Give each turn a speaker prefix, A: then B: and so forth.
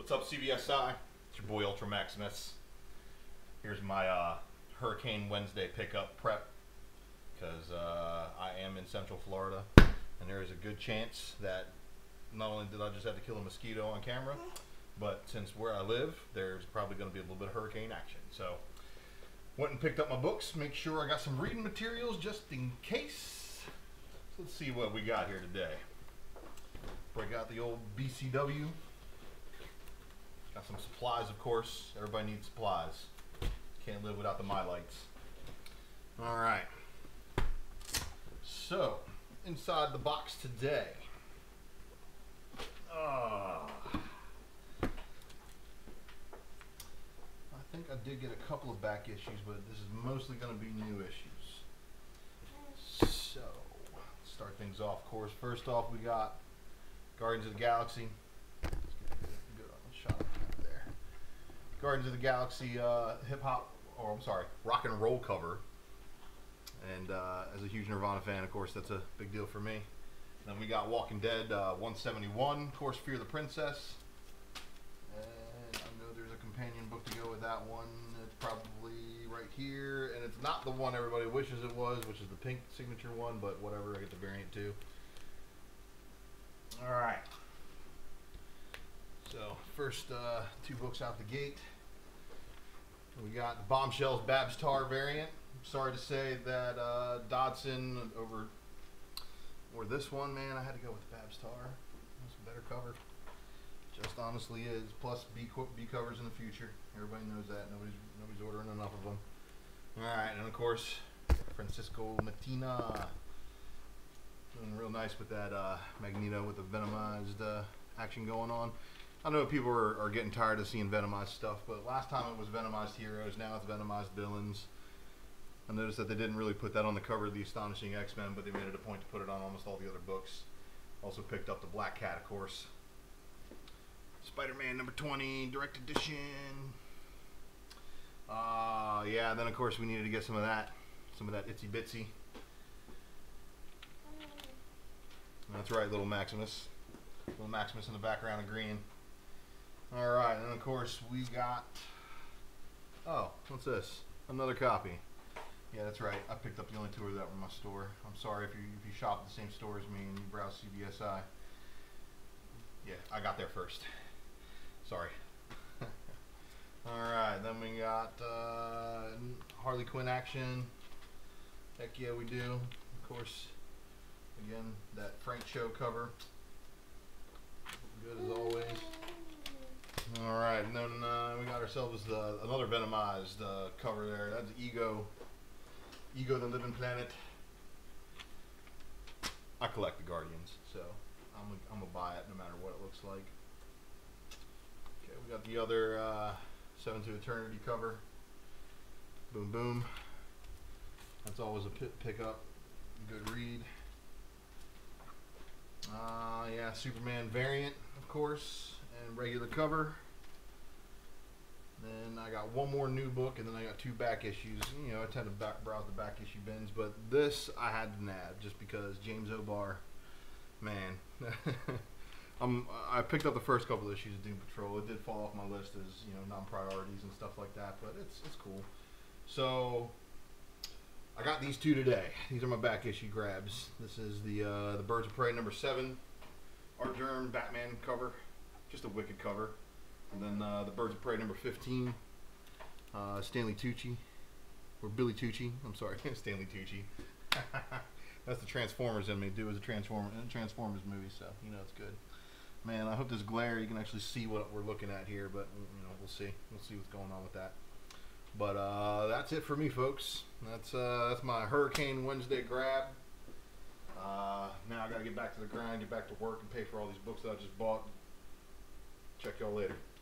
A: What's up, CBSI? It's your boy Ultra Maximus. Here's my Hurricane Wednesday pickup prep because I am in Central Florida, and there is a good chance that not only did I just have to kill a mosquito on camera, but since where I live, there's probably going to be a little bit of hurricane action. So, went and picked up my books, make sure I got some reading materials just in case. So let's see what we got here today. Break out the old BCW. Got some supplies, of course. Everybody needs supplies. Can't live without the My Lights. All right. So, inside the box today. I think I did get a couple of back issues, but this is mostly going to be new issues. So, let's start things off. Of course, first off, we got Guardians of the Galaxy. Let's get a good shot of there. Guardians of the Galaxy rock and roll cover. And as a huge Nirvana fan, of course, that's a big deal for me. Then we got Walking Dead 171, of course, Fear the Princess. And I know there's a companion book to go with that one. It's probably right here. And it's not the one everybody wishes it was, which is the pink signature one, but whatever, I get the variant too. Alright. So, first two books out the gate. We got the Bombshells Babs Tarr variant. I'm sorry to say that Dodson or this one, man, I had to go with the Babs Tarr. That's a better cover. Just honestly is. Plus B covers in the future. Everybody knows that. Nobody's ordering enough of them. Alright, and of course, Francisco Mattina. Doing real nice with that Magneto with the Venomized action going on. I know people are getting tired of seeing Venomized stuff, but last time it was Venomized heroes, now it's Venomized villains. I noticed that they didn't really put that on the cover of the Astonishing X-Men, but they made it a point to put it on almost all the other books. Also picked up the Black Cat, of course. Spider-Man number 20, direct edition. Yeah, then of course we needed to get some of that Itsy Bitsy. That's right, little Maximus. Little Maximus in the background of green. Alright, and of course we got... Oh, what's this? Another copy. Yeah, that's right. I picked up the only two of that from my store. I'm sorry if you shop at the same store as me and you browse CBSI. Yeah, I got there first. Sorry. Alright, then we got Harley Quinn action. Heck yeah, we do. Of course, again, that Frank Show cover. Good as always. Alright, and then we got ourselves another Venomized cover there. That's Ego the Living Planet. I collect the Guardians, so I'm gonna buy it no matter what it looks like. Okay, we got the other Seven to Eternity cover. Boom boom. That's always a pickup. Good read. Yeah, Superman variant, of course, and regular cover. Then I got one more new book, and then I got two back issues. You know, I tend to browse the back issue bins, but this I had to nab just because James O'Barr, man. I picked up the first couple of issues of Doom Patrol. It did fall off my list as, you know, non-priorities and stuff like that, but it's cool. So I got these two today. These are my back issue grabs. This is the Birds of Prey number 7, Art Germ Batman cover, just a wicked cover. And then the Birds of Prey number 15, Stanley Tucci, or Billy Tucci. I'm sorry, Stanley Tucci. That's the Transformers in me. Dude was a Transformers movie, so you know it's good. Man, I hope this glare you can actually see what we're looking at here, but you know we'll see. We'll see what's going on with that. But that's it for me, folks. That's my Hurricane Wednesday grab. Now I gotta get back to the grind, get back to work, and pay for all these books that I just bought. Check y'all later.